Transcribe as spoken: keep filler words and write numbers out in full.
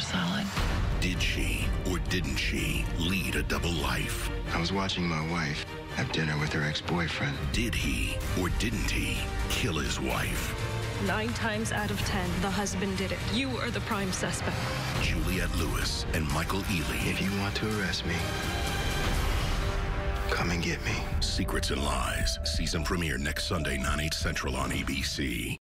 solid. Did she or didn't she lead a double life? I was watching my wife have dinner with her ex-boyfriend. Did he or didn't he kill his wife? Nine times out of ten, the husband did it. You are the prime suspect. Juliette Lewis and Michael Ealy. If you want to arrest me, come and get me. Secrets and Lies. Season premiere next Sunday, nine, eight central on A B C.